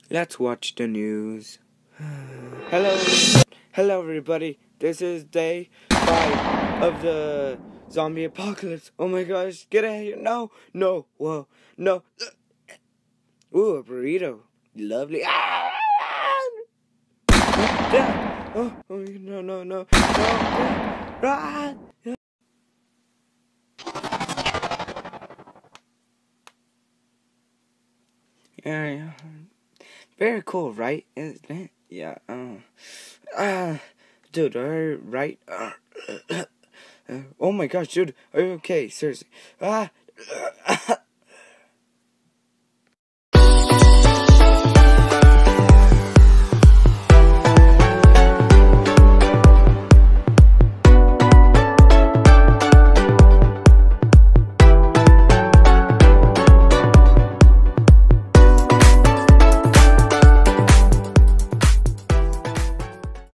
Let's watch the news. Hello everybody. This is day 5 of the zombie apocalypse. Oh my gosh, get out of here. No, whoa, no. Ooh, a burrito. Lovely. Ah! Oh, no. Ah! Yeah. Very cool, right? Isn't it? Yeah. Dude, right? Oh my gosh, dude. Are you okay? Seriously.